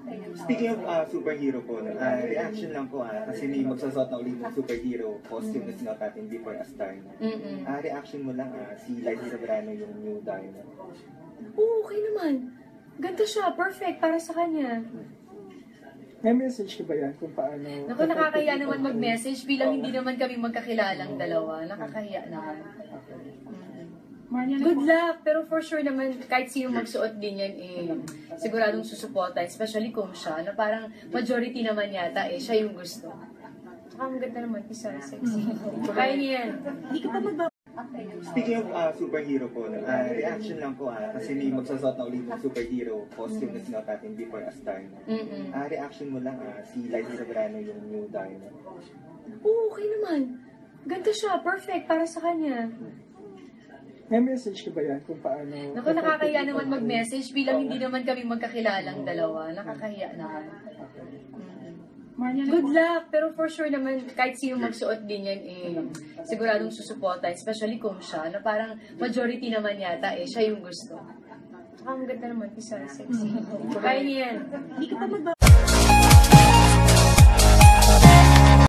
Speaking of superhero po, reaction lang po kasi may magsasot na ulit ng superhero costume na sinuot natin before as Darna. Reaction mo lang si Liza Soberano yung new Darna. Oo, okay naman. Ganda siya, perfect para sa kanya. May message ka ba yan kung paano? Naku, nakakahiya naman mag-message bilang hindi naman kami magkakilalang dalawa. Nakakahiya naman. Good luck! Pero for sure naman, kahit sino magsuot din yan, siguradong susuporta, especially kung siya, na parang majority naman yata, siya yung gusto. Saka ang ganda naman, isa, sexy. Kaya niya yan. Hindi ka pa Speaking of superhero po, reaction lang po kasi may magsasot na ulit ng superhero costume na sinuot natin before as Darna. Reaction mo lang si Liza Soberano yung new Darna. Oo, okay naman. Ganda siya, perfect para sa kanya. May message ka ba yan kung paano? Naku, nakakahiya naman mag-message bilang hindi naman kami magkakilalang dalawa. Nakakahiya naman. Good luck! Pero for sure naman, kahit sino magsuot din yan, siguradong susuporta, especially kung siya, na parang majority naman yata, siya yung gusto. Saka ang ganda naman, isa, sexy. Kaya niya yan. Hindi ka pa